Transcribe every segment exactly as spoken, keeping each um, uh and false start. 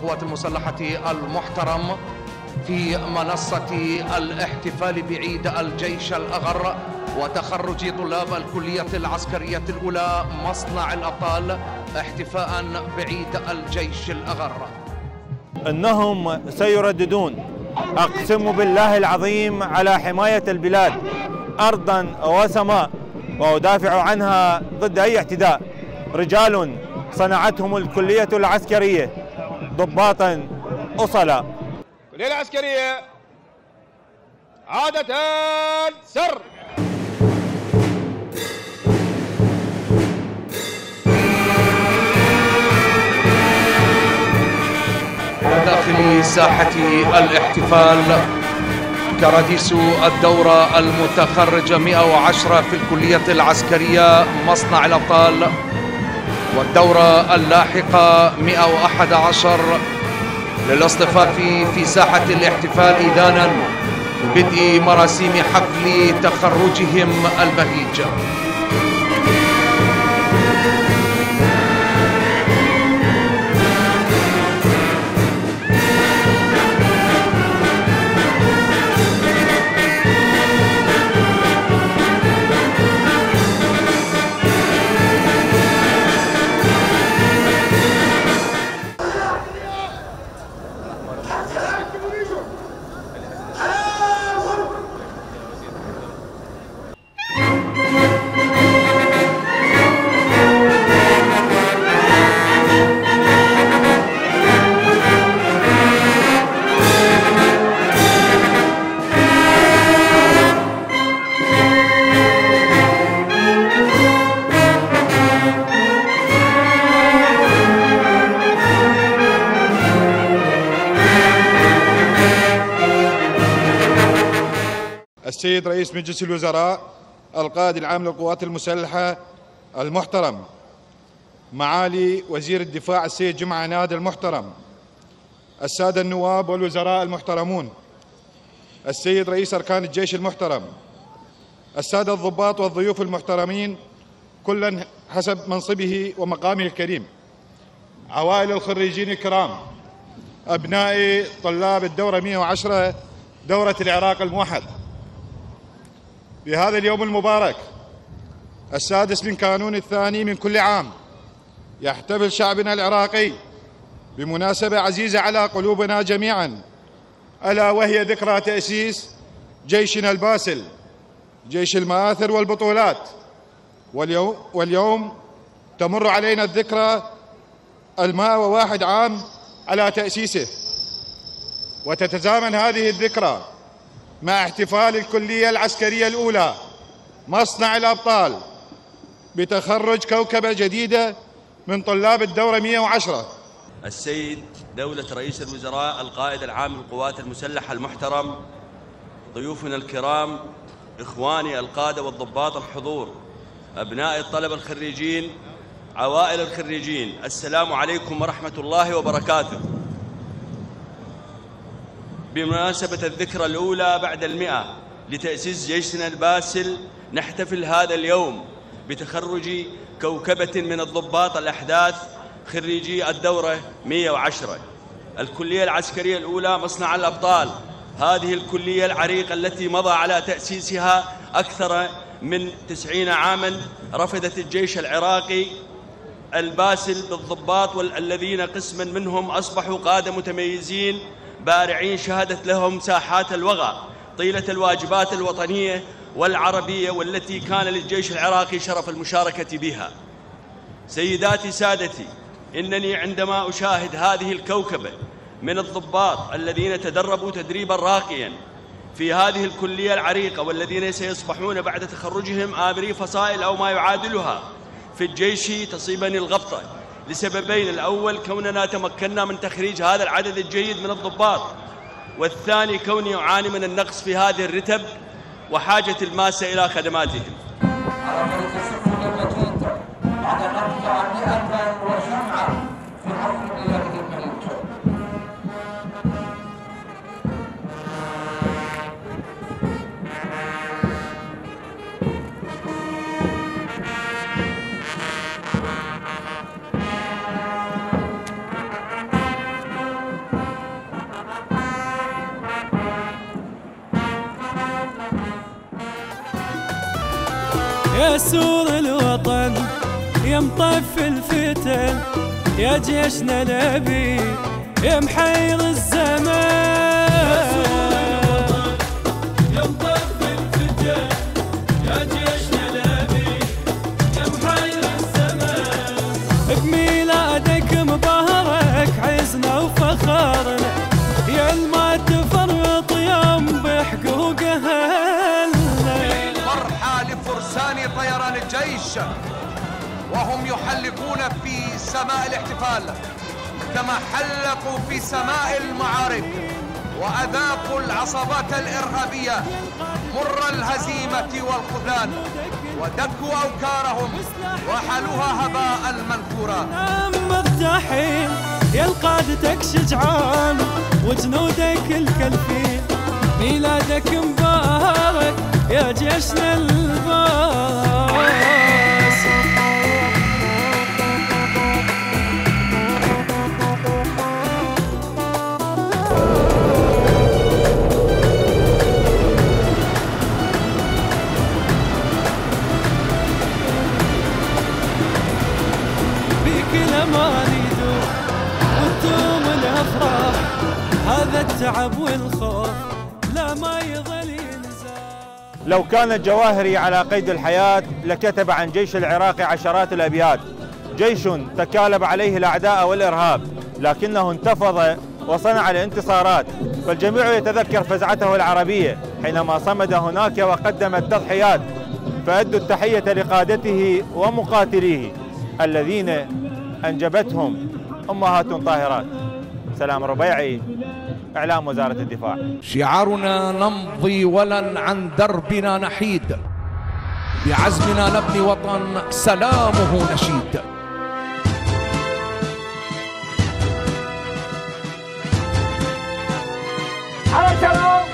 القوات المسلحة المحترم في منصة الاحتفال بعيد الجيش الأغر وتخرج طلاب الكلية العسكرية الأولى مصنع الأبطال احتفاء بعيد الجيش الأغر. إنهم سيرددون أقسم بالله العظيم على حماية البلاد أرضا وسماء، وأدافع عنها ضد أي اعتداء. رجال صنعتهم الكلية العسكرية ضباطا أصلا. الكلية العسكرية عادة سر. داخل ساحة الاحتفال كراديس الدورة المتخرجة مئة وعشرة في الكلية العسكرية مصنع الأبطال، والدورة اللاحقة مئة وأحد عشر للاصطفاف في ساحة الاحتفال إذانا بدء مراسيم حفل تخرجهم البهيج. السيد رئيس مجلس الوزراء القائد العام للقوات المسلحة المحترم، معالي وزير الدفاع السيد جمعة نادر المحترم، السادة النواب والوزراء المحترمون، السيد رئيس أركان الجيش المحترم، السادة الضباط والضيوف المحترمين كلا حسب منصبه ومقامه الكريم، عوائل الخريجين الكرام، أبناء طلاب الدورة مئة وعشرة دورة العراق الموحد. بهذا اليوم المبارك السادس من كانون الثاني من كل عام يحتفل شعبنا العراقي بمناسبة عزيزة على قلوبنا جميعا، ألا وهي ذكرى تأسيس جيشنا الباسل، جيش المآثر والبطولات. واليوم, واليوم تمر علينا الذكرى المائة وواحد عام على تأسيسه، وتتزامن هذه الذكرى مع احتفال الكلية العسكرية الأولى مصنع الأبطال بتخرج كوكبة جديدة من طلاب الدورة مئة وعشرة. السيد دولة رئيس الوزراء القائد العام للقوات المسلحة المحترم، ضيوفنا الكرام، إخواني القادة والضباط الحضور، أبناء الطلبة الخريجين، عوائل الخريجين، السلام عليكم ورحمة الله وبركاته. بمناسبة الذكرى الأولى بعد المئة لتأسيس جيشنا الباسل، نحتفل هذا اليوم بتخرج كوكبة من الضباط الأحداث خريجي الدورة مئة وعشرة الكلية العسكرية الأولى مصنع الأبطال. هذه الكلية العريقة التي مضى على تأسيسها أكثر من تسعين عاما رفدت الجيش العراقي الباسل بالضباط، والذين قسما منهم أصبحوا قادة متميزين بارعين شهدت لهم ساحات الوغى طيلة الواجبات الوطنية والعربية، والتي كان للجيش العراقي شرف المشاركة بها. سيداتي سادتي، إنني عندما أشاهد هذه الكوكبة من الضباط الذين تدربوا تدريبا راقيا في هذه الكلية العريقة، والذين سيصبحون بعد تخرجهم آمري فصائل أو ما يعادلها في الجيش، تصيبني الغبطة لسببين: الأول كوننا تمكنا من تخريج هذا العدد الجيد من الضباط، والثاني كوني أعاني من النقص في هذه الرتب وحاجة الماسة إلى خدماتهم. على طريق السفر المجيد بعد النقل عن مئة وجمعة في حفل ميلاده الملك. يا سور الوطن يا مطف الفتن يا جيشنا الأبي يا محير الزمان. يا مطف الفتن يا جيشنا الأبي يا محير الزمان. بميلادك مبارك عزنا وفخرنا يا الما تفرط يوم بحقوق أهلنا. فرحة لفرسان طيران الجيش وهم يحلقون في سماء الاحتفال كما حلقوا في سماء المعارك وأذاقوا العصابات الإرهابية مر الهزيمة والخذلان ودكوا أوكارهم وحلوها هباء منثورا. مرتاحين يا قادتك شجعان وجنودك الكلفين ميلادك مبارك يا جيشنا الباس. هذا التعب والخوف لا ما يظل ينزال. لو كان الجواهري على قيد الحياة لكتب عن جيش العراق عشرات الأبيات. جيش تكالب عليه الأعداء والإرهاب لكنه انتفض وصنع الانتصارات، فالجميع يتذكر فزعته العربية حينما صمد هناك وقدم التضحيات. فأدوا التحية لقادته ومقاتليه الذين أنجبتهم أمهات طاهرات. سلام ربيعي، إعلام وزارة الدفاع. شعارنا نمضي ولن عن دربنا نحيد، بعزمنا نبني وطن سلامه نشيد. على سلام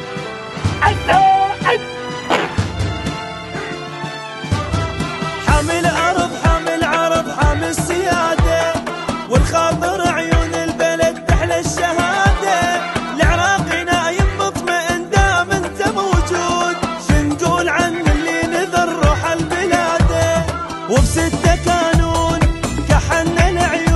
حامل أرض حامل عرض حامل سيادة والخاطر عيون البلد تحلى الشهادة. العراقي نايم مطمئن دام انت موجود، شنقول عن اللي نذر روح البلاد وبستة كانون كحنا العيون.